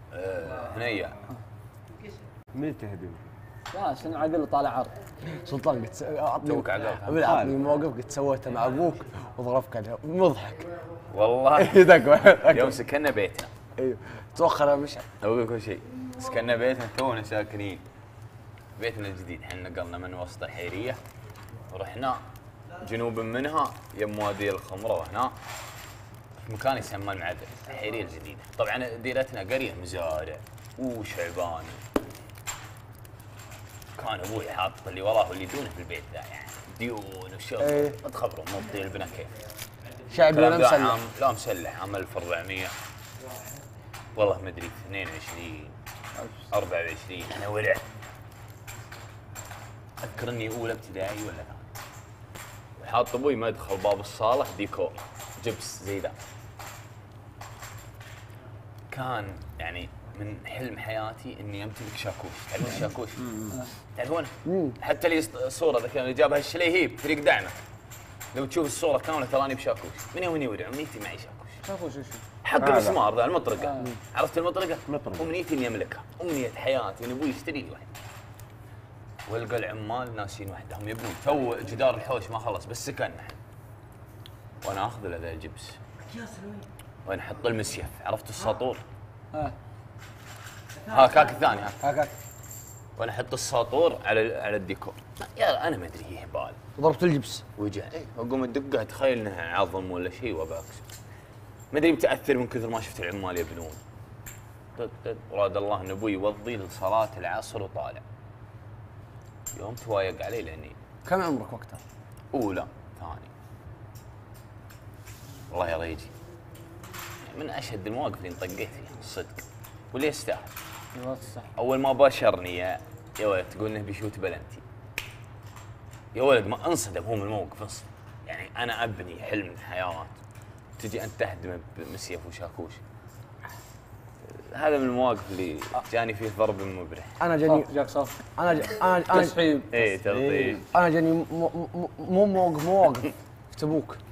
هنيا مين تهدم؟ لا شنو عقل طالع عرض. سلطان قلت توك عقلك. عطني موقف قلت سويته مع ابوك وضربك عليه مضحك. والله يوم سكننا بيتنا. ايوه توخر مش اقول لك شيء، سكننا بيتنا تونا ساكنين بيتنا الجديد، احنا نقلنا من وسط الحيريه ورحنا جنوب منها يم وادي الخمره، وهنا في مكان يسمى المعدل الحيريه الجديده. طبعا ديرتنا قريه مزارع وشعبان. كان ابوي حاط اللي وراه واللي دونه في البيت ذا، يعني ديون وشغل. ايه تخبروا مضي البنا كيف شعبي ولا مسلح؟ لا مسلح، عام 1400 والله ما ادري 22 24 انا ورع. اذكر اني اولى ابتدائي ولا ثاني، وحاط ابوي مدخل باب الصاله ديكور جبس زي ذا. كان يعني من حلم حياتي اني امتلك شاكوش. تعرفون الشاكوش؟ تعرفونه؟ حتى لي صوره ذاك اللي جابها الشليهيب فريق دعمه، لو تشوف الصوره كامله تراني بشاكوش. من يوم اني ورع امنيتي معي شاكوش. شافوا شو حق المسمار ذا المطرقه. عرفت المطرقه؟ مطرقة. امنيتي اني املكها، امنيه حياتي ان ابوي يشتري لي واحد. والقى العمال ناسين وحدهم يبون تو جدار الحوش ما خلص بس سكن نحن. وانا اخذ له ذا الجبس وانا احط المسيف، عرفت الساطور؟ هاكاك الثاني هاكاك وانا احط الساطور على الديكور. يا انا ما ادري هي هبال. ضربت الجبس وجع اقوم ادقه اتخيل انها عظم ولا شيء وباكس. ما ادري متاثر من كثر ما شفت العمال يبنون. وراد الله ان ابوي يوضي لصلاه العصر وطالع. يوم توايق علي لاني كم عمرك وقتها؟ اولى ثاني. والله يا ريجي من اشد المواقف اللي انطقيت فيها الصدق، واللي يستاهل. اول ما باشرني يا ولد تقول انه بيشوت بلنتي. يا ولد ما انصدم، هو من الموقف انصدم. يعني انا ابني حلم الحياه تجي انت تهدمه بمسيف وشاكوش. هذا من المواقف اللي جاني فيه ضرب مبرح. انا جاني جاك صف. انا تسحيب. ايه تلطيف. انا جاني مو مواقف في تبوك.